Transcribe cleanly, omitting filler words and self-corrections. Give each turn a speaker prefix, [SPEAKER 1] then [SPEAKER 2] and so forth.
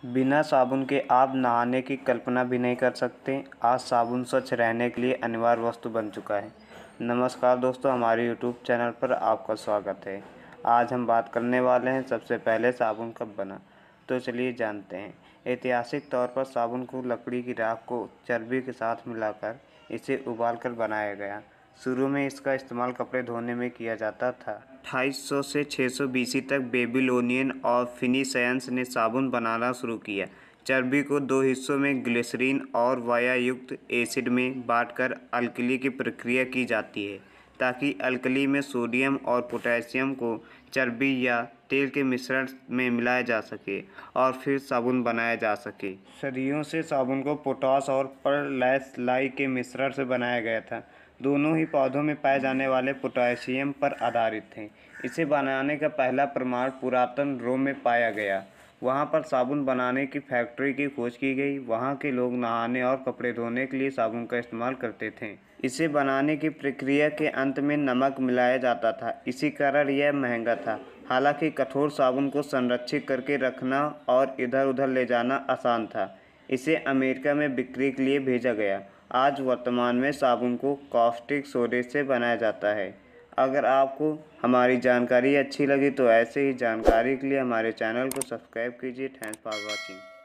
[SPEAKER 1] बिना साबुन के आप नहाने की कल्पना भी नहीं कर सकते। आज साबुन स्वच्छ रहने के लिए अनिवार्य वस्तु बन चुका है। नमस्कार दोस्तों, हमारे यूट्यूब चैनल पर आपका स्वागत है। आज हम बात करने वाले हैं सबसे पहले साबुन कब बना। तो चलिए जानते हैं। ऐतिहासिक तौर पर साबुन को लकड़ी की राख को चर्बी के साथ मिलाकर इसे उबालकर बनाया गया। शुरू में इसका इस्तेमाल कपड़े धोने में किया जाता था। 2800 से 600 बीसी तक बेबीलोनियन और फिनीशियंस ने साबुन बनाना शुरू किया। चर्बी को दो हिस्सों में ग्लिसरीन और वाया युक्त एसिड में बांटकर अल्कली की प्रक्रिया की जाती है, ताकि अल्कली में सोडियम और पोटेशियम को चर्बी या तेल के मिश्रण में मिलाया जा सके और फिर साबुन बनाया जा सके। सदियों से साबुन को पोटाश और परलैक्साई के मिश्रण से बनाया गया था। दोनों ही पौधों में पाए जाने वाले पोटेशियम पर आधारित थे। इसे बनाने का पहला प्रमाण पुरातन रोम में पाया गया। वहाँ पर साबुन बनाने की फैक्ट्री की खोज की गई। वहाँ के लोग नहाने और कपड़े धोने के लिए साबुन का इस्तेमाल करते थे। इसे बनाने की प्रक्रिया के अंत में नमक मिलाया जाता था, इसी कारण यह महंगा था। हालांकि कठोर साबुन को संरक्षित करके रखना और इधर उधर ले जाना आसान था। इसे अमेरिका में बिक्री के लिए भेजा गया। आज वर्तमान में साबुन को कास्टिक सोडे से बनाया जाता है। अगर आपको हमारी जानकारी अच्छी लगी तो ऐसे ही जानकारी के लिए हमारे चैनल को सब्सक्राइब कीजिए। Thanks for watching.